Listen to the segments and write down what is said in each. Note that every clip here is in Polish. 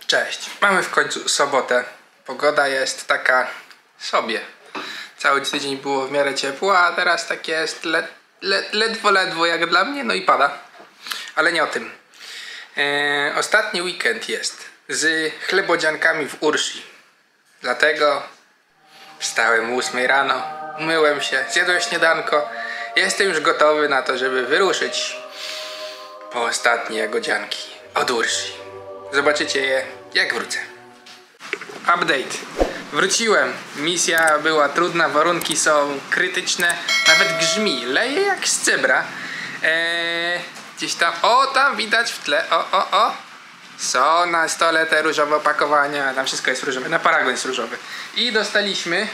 Cześć, mamy w końcu sobotę. Pogoda jest taka sobie. Cały tydzień było w miarę ciepło, a teraz tak jest ledwo jak dla mnie, no i pada. Ale nie o tym. Ostatni weekend jest z chlebodziankami w Ursi. Dlatego wstałem o 8 rano, umyłem się, zjadłem śniadanko. Jestem już gotowy na to, żeby wyruszyć po ostatnie jagodzianki od Ursi. Zobaczycie je, jak wrócę. Update. Wróciłem. Misja była trudna, warunki są krytyczne. Nawet grzmi. Leje jak z cebra. Gdzieś tam, tam widać w tle. Są na stole te różowe opakowania. Tam wszystko jest różowe. Na paragon jest różowy. I dostaliśmy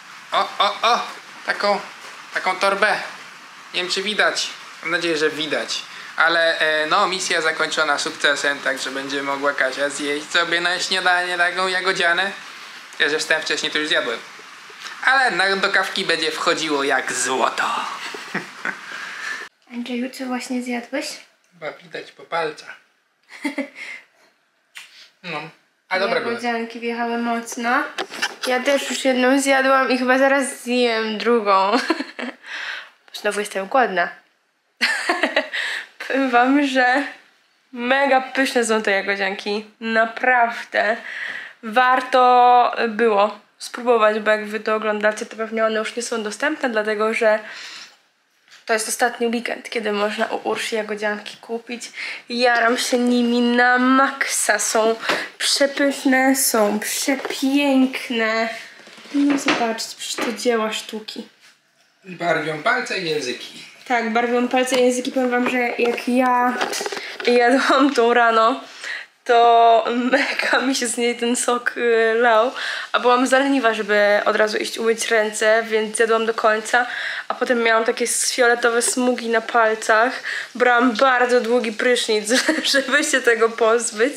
taką torbę. Nie wiem, czy widać. Mam nadzieję, że widać. Ale no, misja zakończona sukcesem, także będzie mogła Kasia zjeść sobie na śniadanie taką jagodzianę. Ja że wstałem wcześniej, to już zjadłem. Ale do kawki będzie wchodziło jak złoto. Andrzeju, co właśnie zjadłeś? Chyba widać po palcach. No, a dobra były. Jagodzianki wjechały mocno. Ja też już jedną zjadłam i chyba zaraz zjem drugą. Znowu jestem głodna. Powiem wam, że mega pyszne są te jagodzianki. Naprawdę. Warto było spróbować, bo jak wy to oglądacie, to pewnie one już nie są dostępne, dlatego że to jest ostatni weekend, kiedy można u Ursi jagodzianki kupić. Jaram się nimi na maksa. Są przepyszne, są przepiękne. No zobaczcie, przecież to dzieła sztuki. Barwią palce i języki. Tak, barwią palce i języki. Powiem wam, że jak ja jadłam tą rano, to mega mi się z niej ten sok lał, a byłam za leniwa, żeby od razu iść umyć ręce, więc zjadłam do końca, a potem miałam takie fioletowe smugi na palcach. Brałam bardzo długi prysznic, żeby się tego pozbyć,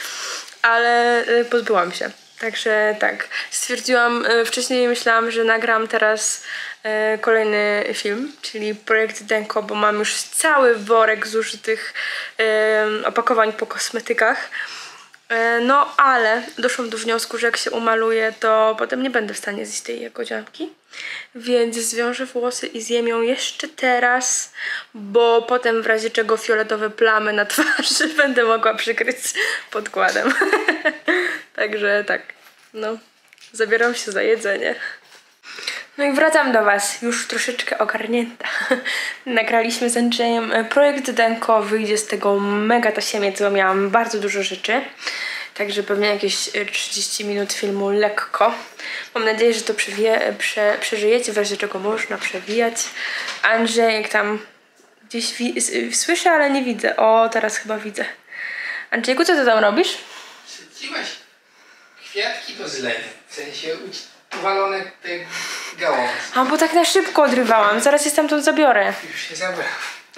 ale pozbyłam się. Także tak, stwierdziłam, wcześniej myślałam, że nagram teraz kolejny film, czyli projekt Denko, bo mam już cały worek zużytych opakowań po kosmetykach. No ale doszłam do wniosku, że jak się umaluję, to potem nie będę w stanie zjeść tej jagodzianki. Więc zwiążę włosy i zjem ją jeszcze teraz, bo potem w razie czego fioletowe plamy na twarzy będę mogła przykryć podkładem. Także tak, no, zabieram się za jedzenie. No i wracam do was, już troszeczkę ogarnięta. Nagraliśmy z Andrzejem projekt Denko, wyjdzie z tego mega tasiemiec, bo miałam bardzo dużo rzeczy. Także pewnie jakieś 30 minut filmu lekko. Mam nadzieję, że to przeżyjecie, w razie czego można przewijać. Andrzejek tam gdzieś słyszę, ale nie widzę. O, teraz chyba widzę. Andrzejku, co ty tam robisz? Sadziłaś kwiatki do zlewu, w sensie uwalone te gałązki. A bo tak na szybko odrywałam, zaraz je stamtąd zabiorę. Już się zabrał.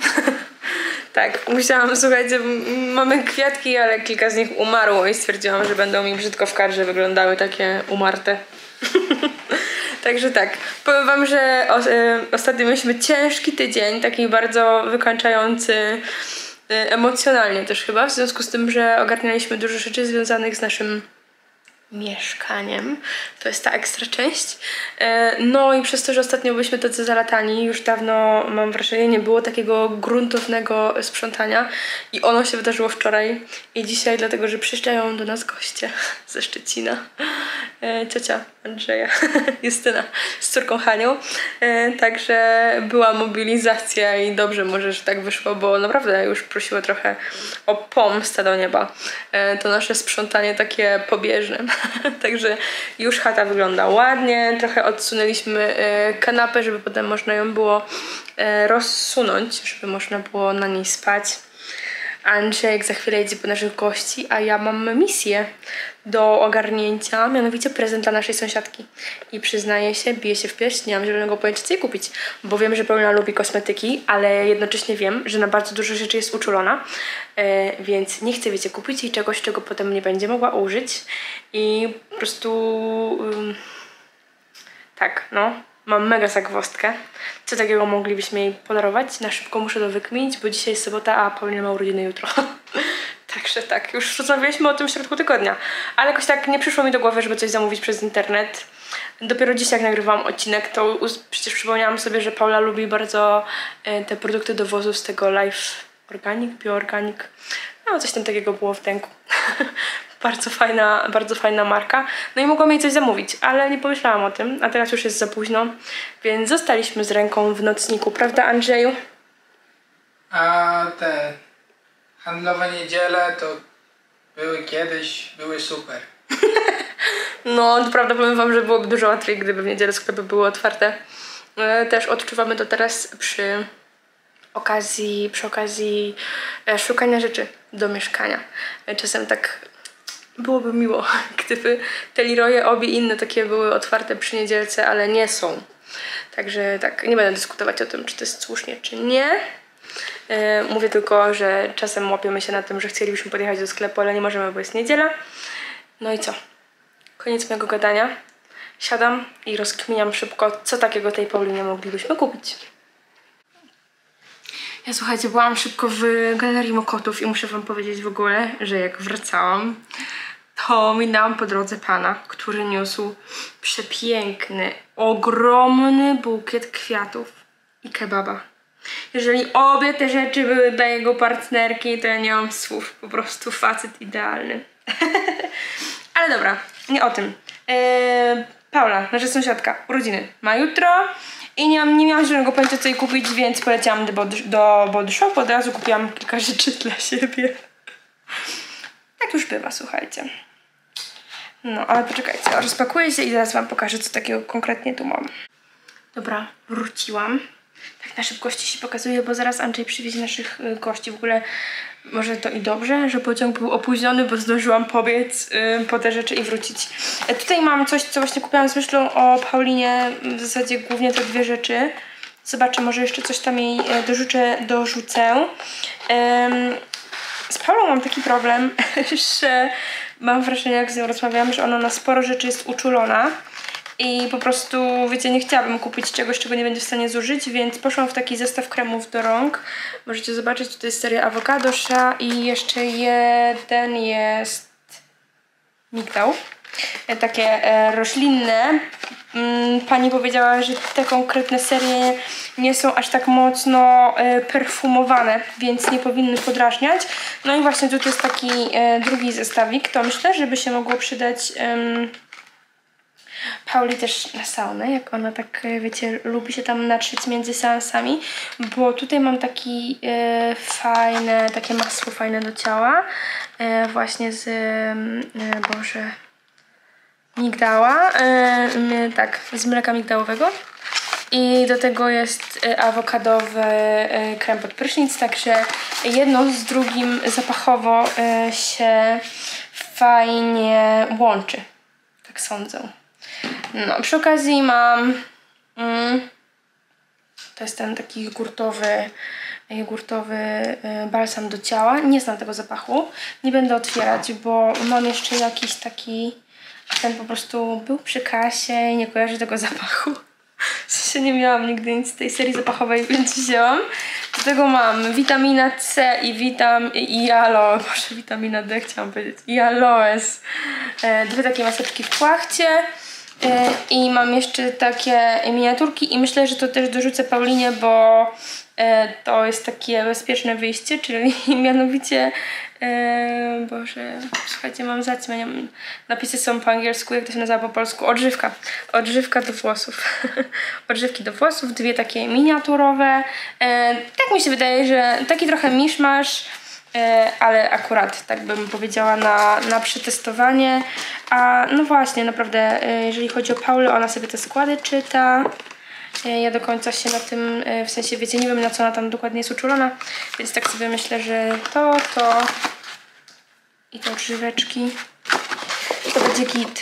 Tak, musiałam, słuchajcie, mamy kwiatki, ale kilka z nich umarło i stwierdziłam, że będą mi brzydko w kadrze wyglądały takie umarte. Także tak, powiem wam, że ostatnio mieliśmy ciężki tydzień, taki bardzo wykańczający emocjonalnie też chyba, w związku z tym, że ogarnialiśmy dużo rzeczy związanych z naszym mieszkaniem. To jest ta ekstra część. No i przez to, że ostatnio byliśmy tacy zalatani, już dawno, mam wrażenie, nie było takiego gruntownego sprzątania i ono się wydarzyło wczoraj i dzisiaj, dlatego że przyjeżdżają do nas goście ze Szczecina. Ciocia Andrzeja, Justyna z córką Hanią. Także była mobilizacja i dobrze może, że tak wyszło, bo naprawdę już prosiło trochę o pomstę do nieba. To nasze sprzątanie takie pobieżne. Także już chata wygląda ładnie. Trochę odsunęliśmy kanapę, żeby potem można ją było rozsunąć, żeby można było na niej spać. Andrzejek za chwilę jedzie po naszych gości, a ja mam misję do ogarnięcia, mianowicie prezent dla naszej sąsiadki. I przyznaję się, biję się w pierś, nie mam zielonego pojęcia, co jej kupić, bo wiem, że Paulina lubi kosmetyki, ale jednocześnie wiem, że na bardzo dużo rzeczy jest uczulona, więc nie chcę, wiecie, kupić jej czegoś, czego potem nie będzie mogła użyć i po prostu tak, no. Mam mega zagwozdkę. Co takiego moglibyśmy jej podarować? Na szybko muszę to wykminić, bo dzisiaj jest sobota, a Paulina ma urodziny jutro. Także tak, już rozmawialiśmy o tym w środku tygodnia. Ale jakoś tak nie przyszło mi do głowy, żeby coś zamówić przez internet. Dopiero dziś, jak nagrywałam odcinek, to przecież przypomniałam sobie, że Paula lubi bardzo te produkty dowozu z tego Life Organic, Bioorganic. No, coś tam takiego było w ręku. Bardzo fajna marka. No i mogłam jej coś zamówić, ale nie pomyślałam o tym, a teraz już jest za późno, więc zostaliśmy z ręką w nocniku, prawda, Andrzeju? A te handlowe niedziele to były kiedyś, były super. No, to prawda, powiem wam, że byłoby dużo łatwiej, gdyby w niedzielę sklepy były otwarte. Też odczuwamy to teraz przy okazji szukania rzeczy do mieszkania. Czasem tak byłoby miło, gdyby te Leroye, obie inne takie były otwarte przy niedzielce, ale nie są. Także tak, nie będę dyskutować o tym, czy to jest słusznie, czy nie. Mówię tylko, że czasem łapiemy się na tym, że chcielibyśmy podjechać do sklepu, ale nie możemy, bo jest niedziela. No i co? Koniec mojego gadania. Siadam i rozkminiam szybko, co takiego tej Paulinie moglibyśmy kupić. Ja słuchajcie, byłam szybko w Galerii Mokotów i muszę wam powiedzieć w ogóle, że jak wracałam, to minęłam po drodze pana, który niósł przepiękny, ogromny bukiet kwiatów i kebaba. Jeżeli obie te rzeczy były dla jego partnerki, to ja nie mam słów. Po prostu facet idealny. Ale dobra, nie o tym. Paula, nasza sąsiadka, urodziny ma jutro i nie miałam żadnego pojęcia, co jej kupić, więc poleciałam do Body Shop. Od razu kupiłam kilka rzeczy dla siebie. Tak już bywa, słuchajcie. No, ale poczekajcie, rozpakuję się i zaraz wam pokażę, co takiego konkretnie tu mam. Dobra, wróciłam. Tak na szybkości się pokazuje, bo zaraz Andrzej przywiezie naszych gości. W ogóle może to i dobrze, że pociąg był opóźniony, bo zdążyłam pobiec po te rzeczy i wrócić. Tutaj mam coś, co właśnie kupiłam z myślą o Paulinie. W zasadzie głównie te dwie rzeczy. Zobaczę, może jeszcze coś tam jej dorzucę. Z Paulą mam taki problem, że mam wrażenie, jak z nią rozmawiam, że ona na sporo rzeczy jest uczulona. I po prostu, wiecie, nie chciałabym kupić czegoś, czego nie będzie w stanie zużyć, więc poszłam w taki zestaw kremów do rąk. Możecie zobaczyć, tutaj jest seria Avocado Shea i jeszcze jeden jest migdał. Takie roślinne. Pani powiedziała, że te konkretne serie nie są aż tak mocno perfumowane, więc nie powinny podrażniać. No i właśnie tutaj jest taki drugi zestawik. To myślę, żeby się mogło przydać Pauli też na saunę, jak ona tak, wiecie, lubi się tam natrzeć między seansami, bo tutaj mam taki takie masło fajne do ciała, właśnie z, migdała, tak, z mleka migdałowego. I do tego jest awokadowy krem pod prysznic, także jedno z drugim zapachowo się fajnie łączy, tak sądzę. No, przy okazji mam to jest ten taki jogurtowy balsam do ciała. Nie znam tego zapachu. Nie będę otwierać, bo mam jeszcze jakiś taki, ten po prostu był przy kasie i nie kojarzę tego zapachu. W sensie nie miałam nigdy nic z tej serii zapachowej, więc wzięłam. Do tego mam witamina C i witamina D chciałam powiedzieć. I aloes. Dwie takie maseczki w płachcie. I mam jeszcze takie miniaturki i myślę, że to też dorzucę Paulinie, bo to jest takie bezpieczne wyjście, czyli mianowicie słuchajcie, mam zaćmę, napisy są po angielsku, jak to się nazywa po polsku, odżywka do włosów. Odżywki do włosów, dwie takie miniaturowe. Tak mi się wydaje, że taki trochę miszmasz, ale akurat tak bym powiedziała na przetestowanie. A no właśnie, naprawdę, jeżeli chodzi o Paulę, ona sobie te składy czyta. Ja do końca się na tym, w sensie, wiecie, nie wiem, na co ona tam dokładnie jest uczulona, więc tak sobie myślę, że to i te odżyweczki to będzie git.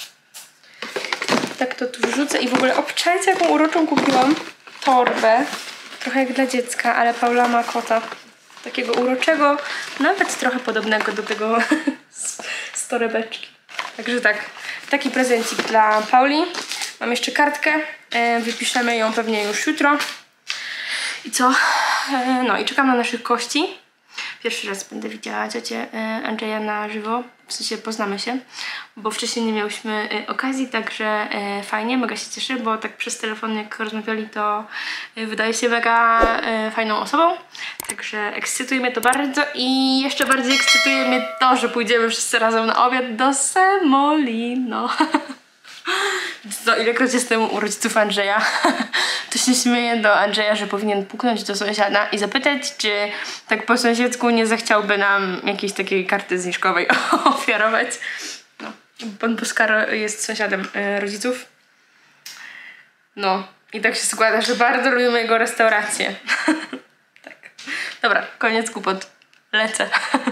Tak to tu wrzucę i w ogóle obczajcie, jaką uroczą kupiłam torbę. Trochę jak dla dziecka, ale Paula ma kota. Takiego uroczego, nawet trochę podobnego do tego z torebeczki. Także tak, taki prezencik dla Pauli. Mam jeszcze kartkę, wypiszemy ją pewnie już jutro. I co? No i czekam na naszych gości. pierwszy raz będę widziała ciocię Andrzeja na żywo, w sensie poznamy się, bo wcześniej nie miałyśmy okazji, także fajnie, mega się cieszę, bo tak przez telefon jak rozmawiali, to wydaje się mega fajną osobą, także ekscytuje mnie to bardzo i jeszcze bardziej ekscytuje mnie to, że pójdziemy wszyscy razem na obiad do Semolino. No, ilekroć jestem u rodziców Andrzeja, to się śmieję do Andrzeja, że powinien puknąć do sąsiada i zapytać, czy tak po sąsiedzku nie zechciałby nam jakiejś takiej karty zniżkowej ofiarować. No, pan Boskaro jest sąsiadem rodziców. No, i tak się składa, że bardzo lubimy jego restaurację. Tak. Dobra, koniec głupot. Lecę.